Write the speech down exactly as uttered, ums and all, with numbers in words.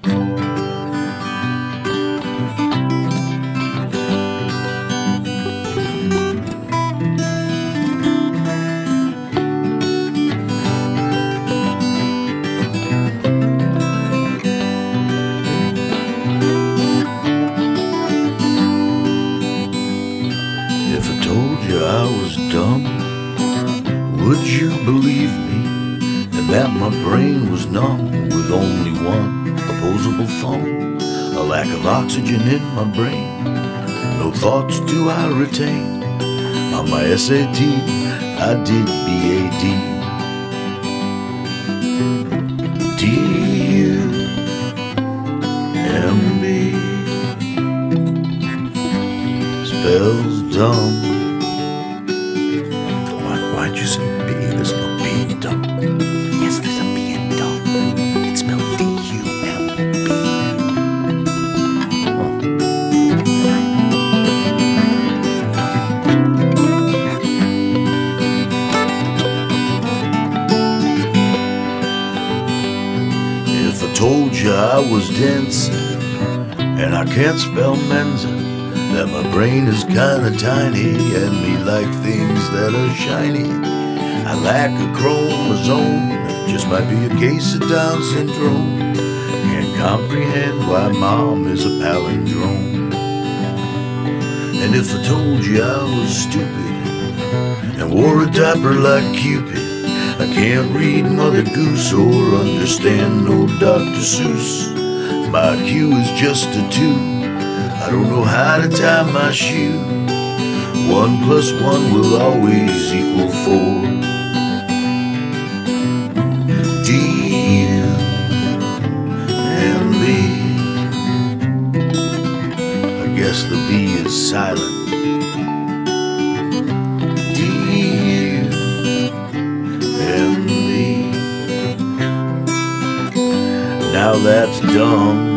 If I told you I was dumb, would you believe me? And that my brain was numb with only one opposable thumb? A lack of oxygen in my brain, no thoughts do I retain. On my S A T I did B A D. D U M B spells dumb. Why, why'd you say B? There's no B in dumb. Yes, there's a B in dumb. It's spelled D U M B. If I told you I was dense and I can't spell Mensa, that my brain is kinda tiny and me like things that are shiny, I lack a chromosome, it just might be a case of Down syndrome. Can't comprehend why mom is a palindrome. And if I told you I was stupid and wore a diaper like Cupid, I can't read Mother Goose or understand no Doctor Seuss. My Q is just a two, I don't know how to tie my shoe. One plus one will always equal four. D U M B, I guess the B is silent. D U M B, now that's dumb.